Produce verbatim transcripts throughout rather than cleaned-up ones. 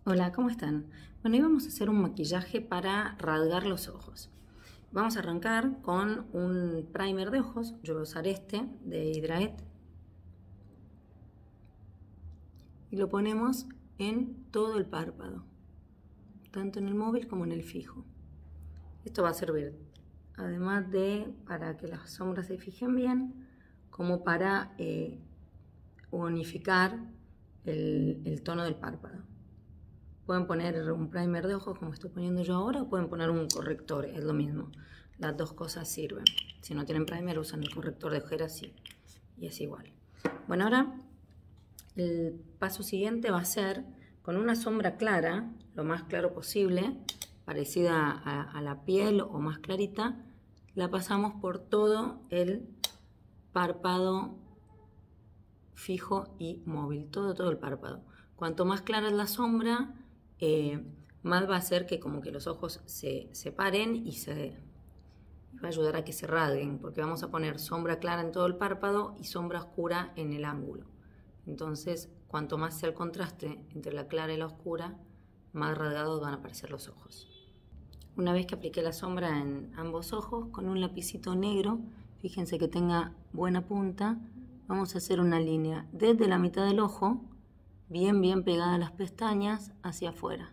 Hola, ¿cómo están? Bueno, hoy vamos a hacer un maquillaje para rasgar los ojos. Vamos a arrancar con un primer de ojos. Yo voy a usar este de Hydraet. Y lo ponemos en todo el párpado, tanto en el móvil como en el fijo. Esto va a servir además de para que las sombras se fijen bien, como para eh, unificar el, el tono del párpado. Pueden poner un primer de ojos como estoy poniendo yo ahora, o pueden poner un corrector, es lo mismo. Las dos cosas sirven. Si no tienen primer, usan el corrector de ojeras y, y es igual. Bueno, ahora el paso siguiente va a ser con una sombra clara, lo más claro posible, parecida a, a la piel o más clarita, la pasamos por todo el párpado fijo y móvil, todo, todo el párpado. Cuanto más clara es la sombra, eh, más va a hacer que como que los ojos se separen y se va a ayudar a que se rasguen, porque vamos a poner sombra clara en todo el párpado y sombra oscura en el ángulo. Entonces, cuanto más sea el contraste entre la clara y la oscura, más rasgados van a aparecer los ojos. Una vez que apliqué la sombra en ambos ojos, con un lapicito negro, fíjense que tenga buena punta, vamos a hacer una línea desde la mitad del ojo, bien bien pegada a las pestañas, hacia afuera.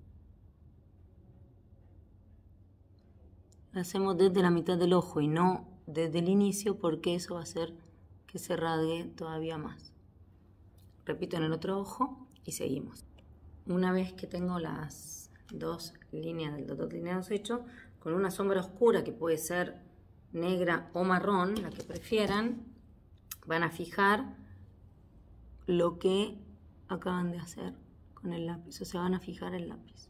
La hacemos desde la mitad del ojo y no desde el inicio, porque eso va a hacer que se rasgue todavía más. Repito en el otro ojo y seguimos. Una vez que tengo las dos líneas, los dos lineados hechos, con una sombra oscura que puede ser negra o marrón, la que prefieran, van a fijar lo que acaban de hacer con el lápiz, o sea, van a fijar el lápiz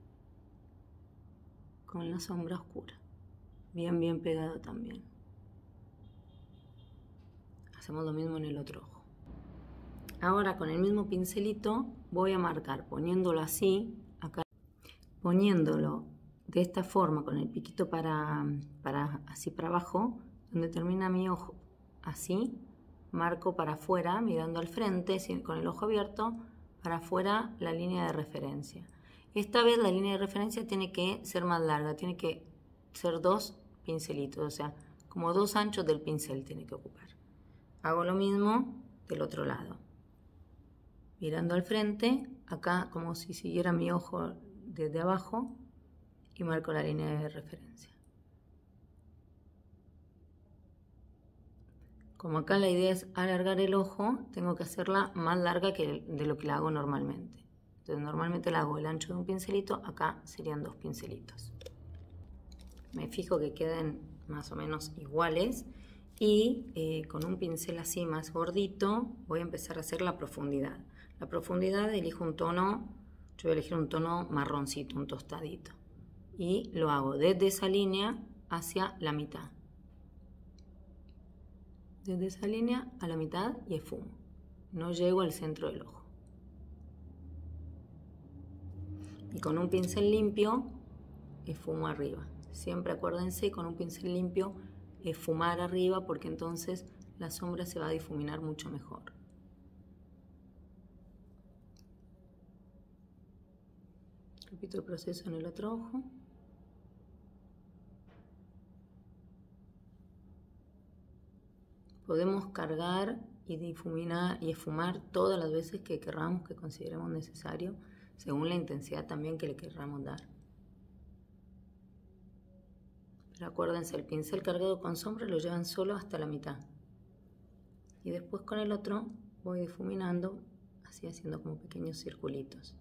con la sombra oscura, bien bien pegado también. Hacemos lo mismo en el otro ojo. Ahora con el mismo pincelito voy a marcar, poniéndolo así, acá, poniéndolo de esta forma, con el piquito para, para así para abajo, donde termina mi ojo, así, marco para afuera, mirando al frente, con el ojo abierto, para afuera la línea de referencia. Esta vez la línea de referencia tiene que ser más larga, tiene que ser dos pincelitos, o sea, como dos anchos del pincel tiene que ocupar. Hago lo mismo del otro lado. Mirando al frente, acá como si siguiera mi ojo desde abajo y marco la línea de referencia. Como acá la idea es alargar el ojo, tengo que hacerla más larga que de lo que la hago normalmente. Entonces normalmente la hago el ancho de un pincelito, acá serían dos pincelitos. Me fijo que queden más o menos iguales y eh, con un pincel así más gordito voy a empezar a hacer la profundidad. La profundidad elijo un tono, yo voy a elegir un tono marroncito, un tostadito. Y lo hago desde esa línea hacia la mitad. Desde esa línea a la mitad y esfumo. No llego al centro del ojo. Y con un pincel limpio esfumo arriba. Siempre acuérdense, con un pincel limpio esfumar arriba, porque entonces la sombra se va a difuminar mucho mejor. Repito el proceso en el otro ojo. Podemos cargar y difuminar y esfumar todas las veces que querramos, que consideremos necesario, según la intensidad también que le querramos dar. Pero acuérdense, el pincel cargado con sombra lo llevan solo hasta la mitad. Y después con el otro voy difuminando, así haciendo como pequeños circulitos.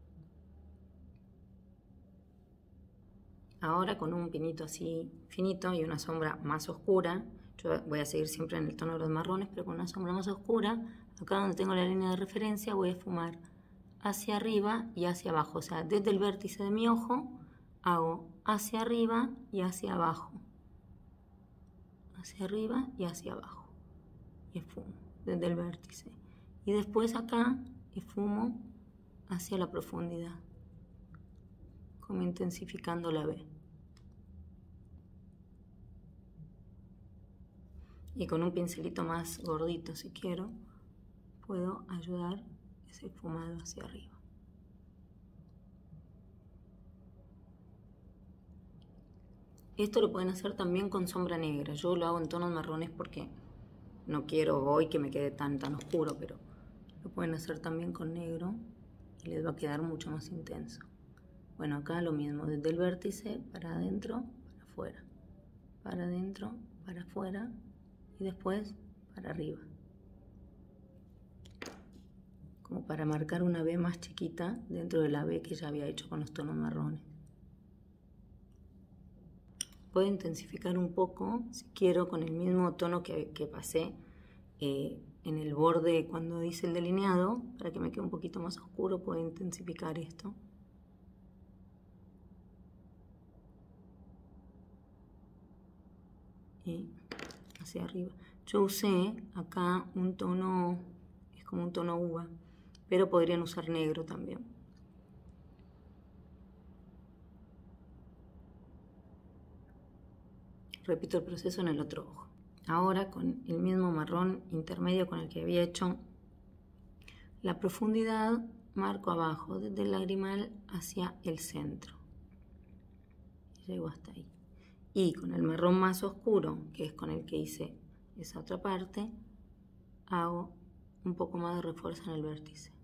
Ahora con un pinito así finito y una sombra más oscura, yo voy a seguir siempre en el tono de los marrones, pero con una sombra más oscura, acá donde tengo la línea de referencia voy a esfumar hacia arriba y hacia abajo, o sea, desde el vértice de mi ojo hago hacia arriba y hacia abajo, hacia arriba y hacia abajo, y esfumo desde el vértice. Y después acá esfumo hacia la profundidad, como intensificando la B. Y con un pincelito más gordito, si quiero, puedo ayudar ese esfumado hacia arriba. Esto lo pueden hacer también con sombra negra. Yo lo hago en tonos marrones porque no quiero hoy que me quede tan, tan oscuro, pero lo pueden hacer también con negro y les va a quedar mucho más intenso. Bueno, acá lo mismo, desde el vértice para adentro, para afuera, para adentro, para afuera y después para arriba. Como para marcar una V más chiquita dentro de la V que ya había hecho con los tonos marrones. Puedo intensificar un poco, si quiero, con el mismo tono que, que pasé eh, en el borde cuando hice el delineado, para que me quede un poquito más oscuro, puedo intensificar esto. Y hacia arriba. Yo usé acá un tono, es como un tono uva, pero podrían usar negro también. Repito el proceso en el otro ojo. Ahora con el mismo marrón intermedio con el que había hecho la profundidad, marco abajo desde el lagrimal hacia el centro. Llego hasta ahí. Y con el marrón más oscuro, que es con el que hice esa otra parte, hago un poco más de refuerzo en el vértice.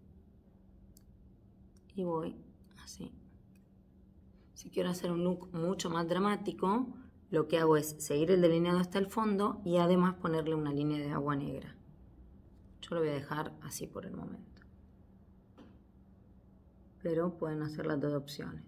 Y voy así. Si quiero hacer un look mucho más dramático, lo que hago es seguir el delineado hasta el fondo y además ponerle una línea de agua negra. Yo lo voy a dejar así por el momento. Pero pueden hacer las dos opciones.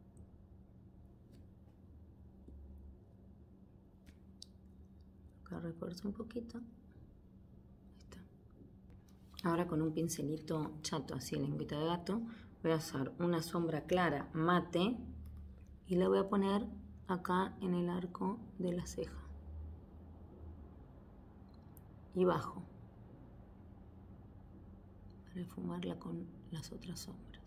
Acá refuerzo un poquito. Ahí está. Ahora con un pincelito chato, así lengüita de gato, voy a hacer una sombra clara mate y la voy a poner acá en el arco de la ceja y bajo para esfumarla con las otras sombras.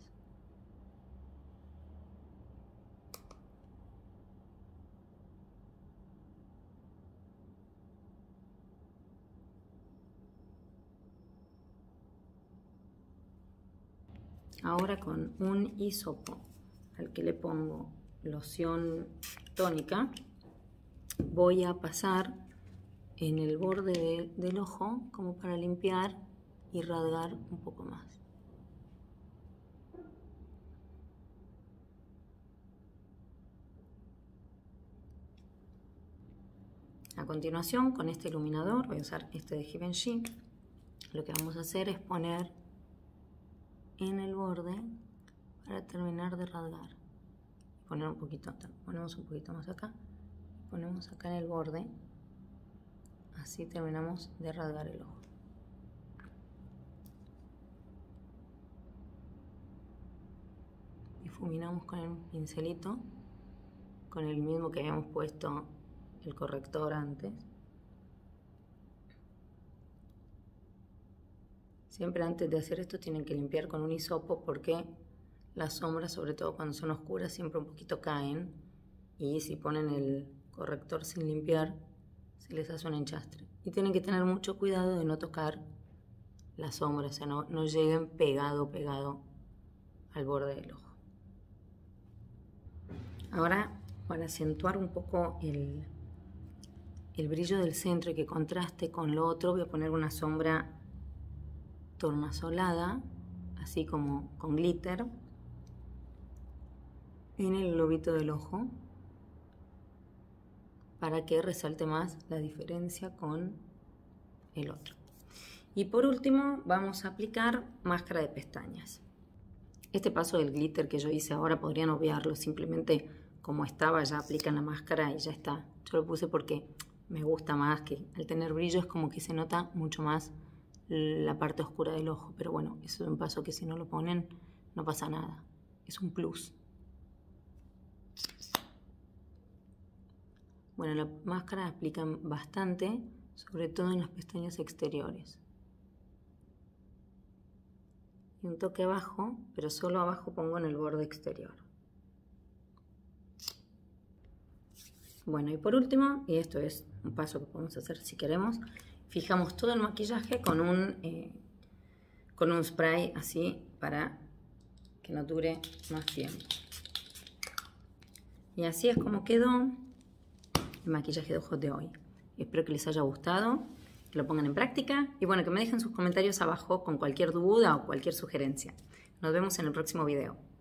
Ahora con un hisopo al que le pongo loción tónica, voy a pasar en el borde de, del ojo como para limpiar y rasgar un poco más. A continuación, con este iluminador, voy a usar este de Givenchy, lo que vamos a hacer es poner en el borde para terminar de rasgar. Poner un poquito, ponemos un poquito más acá, ponemos acá en el borde, así terminamos de rasgar el ojo. Difuminamos con el pincelito, con el mismo que habíamos puesto el corrector antes. Siempre antes de hacer esto tienen que limpiar con un hisopo porque las sombras, sobre todo cuando son oscuras, siempre un poquito caen y si ponen el corrector sin limpiar se les hace un enchastre. Y tienen que tener mucho cuidado de no tocar las sombras, o sea, no, no lleguen pegado, pegado al borde del ojo. Ahora, para acentuar un poco el, el brillo del centro y que contraste con lo otro, voy a poner una sombra tornasolada, así como con glitter, en el globito del ojo, para que resalte más la diferencia con el otro. Y por último vamos a aplicar máscara de pestañas. Este paso del glitter que yo hice ahora podrían obviarlo, simplemente como estaba ya aplican la máscara y ya está. Yo lo puse porque me gusta más, que al tener brillo es como que se nota mucho más la parte oscura del ojo, pero bueno, eso es un paso que si no lo ponen no pasa nada, es un plus. Bueno, la máscara la aplican bastante, sobre todo en las pestañas exteriores. Y un toque abajo, pero solo abajo pongo en el borde exterior. Bueno, y por último, y esto es un paso que podemos hacer si queremos, fijamos todo el maquillaje con un, eh, con un spray así para que nos dure más tiempo. Y así es como quedó. el maquillaje de ojos de hoy. Espero que les haya gustado, que lo pongan en práctica y bueno, que me dejen sus comentarios abajo con cualquier duda o cualquier sugerencia. Nos vemos en el próximo video.